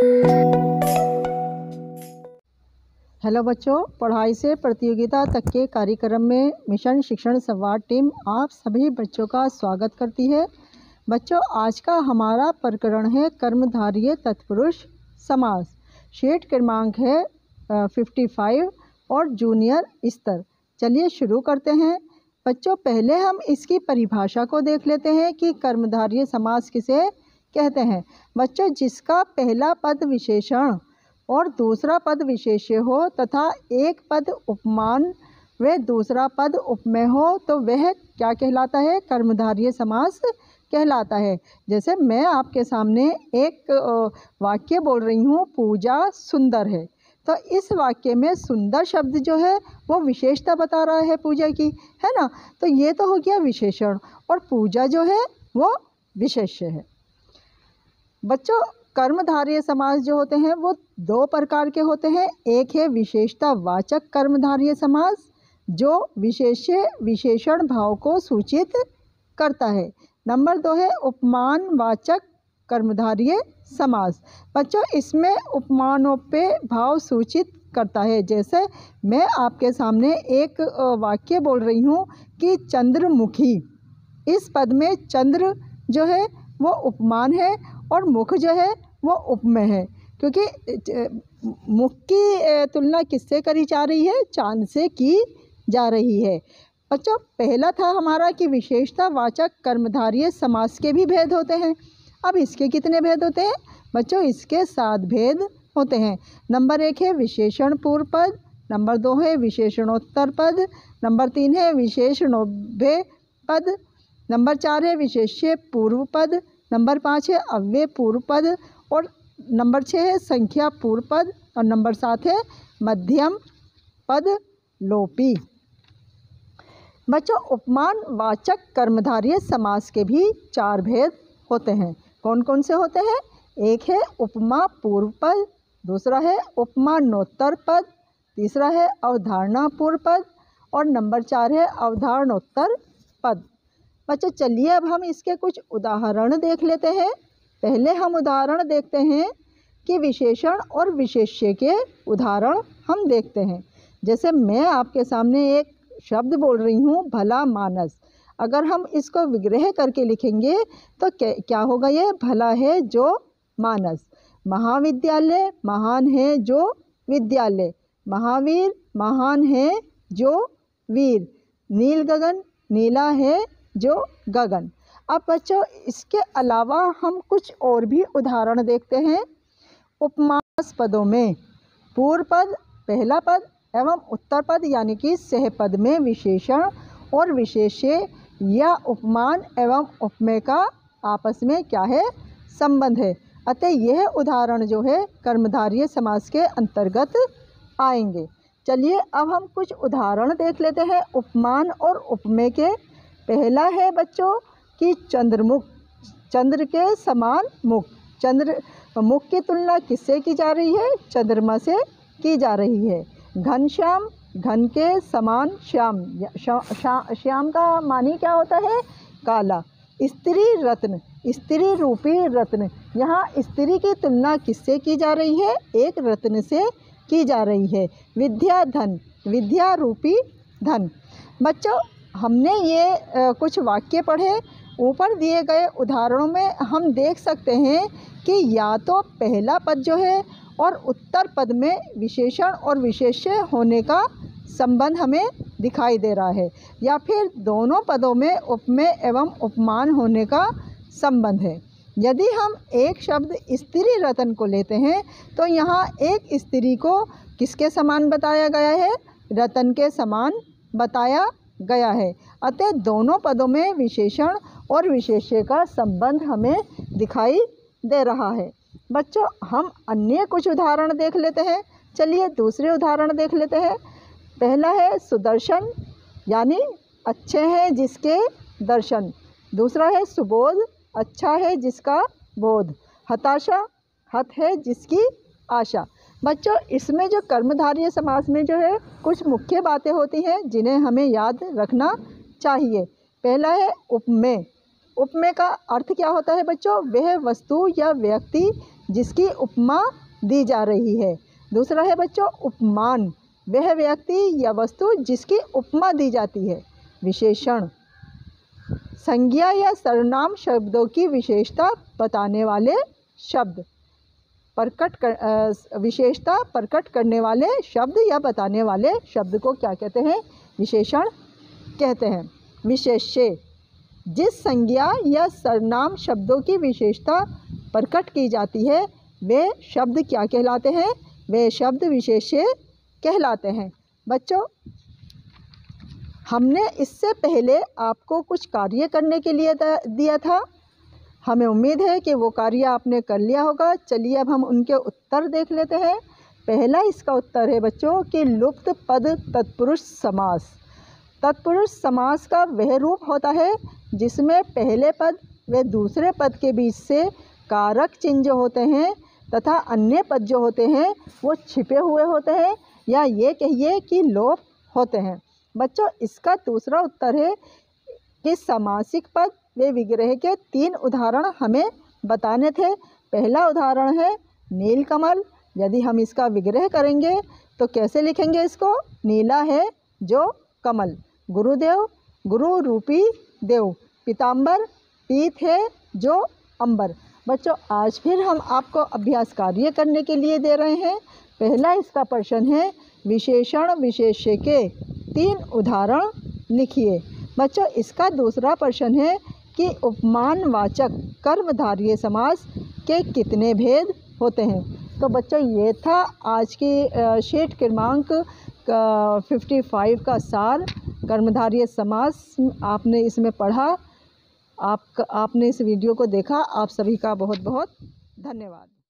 Hello बच्चों, पढ़ाई से प्रतियोगिता तक के कार्यक्रम में मिशन शिक्षण संवाद टीम आप सभी बच्चों का स्वागत करती है। बच्चों, आज का हमारा प्रकरण है कर्मधारय तत्पुरुष समास। शीट क्रमांक है 55 और जूनियर स्तर। चलिए शुरू करते हैं। बच्चों, पहले हम इसकी परिभाषा को देख लेते हैं कि कर्मधारय समास किसे कहते हैं। बच्चों, जिसका पहला पद विशेषण और दूसरा पद विशेष्य हो तथा एक पद उपमान व दूसरा पद उपमेय हो तो वह क्या कहलाता है? कर्मधारय समास कहलाता है। जैसे मैं आपके सामने एक वाक्य बोल रही हूँ, पूजा सुंदर है, तो इस वाक्य में सुंदर शब्द जो है वो विशेषता बता रहा है पूजा की, है ना। तो ये तो हो गया विशेषण और पूजा जो है वो विशेष्य है। बच्चों, कर्मधारय समास जो होते हैं वो दो प्रकार के होते हैं। एक है विशेषतावाचक कर्मधारय समास जो विशेष्य विशेषण भाव को सूचित करता है। नंबर 2 है उपमानवाचक कर्मधारय समास। बच्चों, इसमें उपमानोपेय भाव सूचित करता है। जैसे मैं आपके सामने एक वाक्य बोल रही हूँ कि चंद्रमुखी, इस पद में चंद्र जो है वो उपमान है और मुख जो है वो उपमेय है, क्योंकि मुख की तुलना किससे करी जा रही है? चांद से की जा रही है। बच्चों, पहला था हमारा कि विशेषतावाचक कर्मधारय समास के भी भेद होते हैं। अब इसके कितने भेद होते हैं? बच्चों, इसके 7 भेद होते हैं। नंबर 1 है विशेषण पूर्व पद, नंबर 2 है विशेषणोत्तर पद, नंबर 3 है विशेषणोभय पद, नंबर 4 है विशेष्य पूर्व पद, नंबर 5 है अव्यय पूर्व पद और नंबर 6 है संख्या पूर्व पद और नंबर 7 है मध्यम पद लोपी। बच्चों, उपमानवाचक कर्मधारय समास के भी 4 भेद होते हैं। कौन कौन से होते हैं? एक है उपमा पूर्व पद, दूसरा है उपमानोत्तर पद, तीसरा है अवधारणा पूर्व पद और नंबर 4 है अवधारणोत्तर पद। बच्चों, चलिए अब हम इसके कुछ उदाहरण देख लेते हैं। पहले हम उदाहरण देखते हैं कि विशेषण और विशेष्य के उदाहरण हम देखते हैं। जैसे मैं आपके सामने एक शब्द बोल रही हूँ, भला मानस। अगर हम इसको विग्रह करके लिखेंगे तो क्या होगा? ये भला है जो मानस। महाविद्यालय, महान है जो विद्यालय। महावीर, महान है जो वीर। नील गगन, नीला है जो गगन। अब बच्चों, इसके अलावा हम कुछ और भी उदाहरण देखते हैं। उपमास पदों में पूर्व पद, पहला पद एवं उत्तर पद यानी कि सहपद में विशेषण और विशेष्य या उपमान एवं उपमेय का आपस में क्या है? संबंध है। अतः यह उदाहरण जो है कर्मधारय समास के अंतर्गत आएंगे। चलिए अब हम कुछ उदाहरण देख लेते हैं उपमान और उपमेय के। पहला है बच्चों कि चंद्रमुख, चंद्र के समान मुख। चंद्र मुख की तुलना किससे की जा रही है? चंद्रमा से की जा रही है। घनश्याम, घन के समान श्याम। श्याम का मानी क्या होता है? काला। स्त्री रत्न, स्त्री रूपी रत्न। यहाँ स्त्री की तुलना किससे की जा रही है? एक रत्न से की जा रही है। विद्या धन, विद्या रूपी धन। बच्चों, हमने ये कुछ वाक्य पढ़े। ऊपर दिए गए उदाहरणों में हम देख सकते हैं कि या तो पहला पद जो है और उत्तर पद में विशेषण और विशेष्य होने का संबंध हमें दिखाई दे रहा है या फिर दोनों पदों में उपमेय एवं उपमान होने का संबंध है। यदि हम एक शब्द स्त्री रत्न को लेते हैं तो यहाँ एक स्त्री को किसके समान बताया गया है? रत्न के समान बताया गया है। अतः दोनों पदों में विशेषण और विशेष्य का संबंध हमें दिखाई दे रहा है। बच्चों, हम अन्य कुछ उदाहरण देख लेते हैं। चलिए दूसरे उदाहरण देख लेते हैं। पहला है सुदर्शन यानी अच्छे हैं जिसके दर्शन। दूसरा है सुबोध, अच्छा है जिसका बोध। हताशा, हत है जिसकी आशा। बच्चों, इसमें जो कर्मधारय समास में जो है कुछ मुख्य बातें होती हैं जिन्हें हमें याद रखना चाहिए। पहला है उपमेय। उपमेय का अर्थ क्या होता है बच्चों? वह वस्तु या व्यक्ति जिसकी उपमा दी जा रही है। दूसरा है बच्चों उपमान, वह व्यक्ति या वस्तु जिसकी उपमा दी जाती है। विशेषण, संज्ञा या सर्वनाम शब्दों की विशेषता बताने वाले शब्द। विशेषता प्रकट करने वाले शब्द या बताने वाले शब्द को क्या कहते हैं? विशेषण कहते हैं। विशेष्य, जिस संज्ञा या सर्वनाम शब्दों की विशेषता प्रकट की जाती है वे शब्द क्या कहलाते हैं? वे शब्द विशेष्य कहलाते हैं। बच्चों, हमने इससे पहले आपको कुछ कार्य करने के लिए दिया था। हमें उम्मीद है कि वो कार्य आपने कर लिया होगा। चलिए अब हम उनके उत्तर देख लेते हैं। पहला इसका उत्तर है बच्चों कि लुप्त पद तत्पुरुष समास। तत्पुरुष समास का वह रूप होता है जिसमें पहले पद व दूसरे पद के बीच से कारक चिन्ह जो होते हैं तथा अन्य पद जो होते हैं वो छिपे हुए होते हैं या ये कहिए कि लोप होते हैं। बच्चों, इसका दूसरा उत्तर है कि समासिक पद व विग्रह के 3 उदाहरण हमें बताने थे। पहला उदाहरण है नीलकमल। यदि हम इसका विग्रह करेंगे तो कैसे लिखेंगे इसको? नीला है जो कमल। गुरुदेव, गुरु रूपी देव। पीताम्बर, पीत है जो अंबर। बच्चों, आज फिर हम आपको अभ्यास कार्य करने के लिए दे रहे हैं। पहला इसका प्रश्न है विशेषण विशेष्य के 3 उदाहरण लिखिए। बच्चों, इसका दूसरा प्रश्न है कि उपमानवाचक कर्मधारय समास के कितने भेद होते हैं। तो बच्चों, ये था आज की शीट क्रमांक 55 का सार। कर्मधारय समास आपने इसमें पढ़ा, आपने इस वीडियो को देखा। आप सभी का बहुत बहुत धन्यवाद।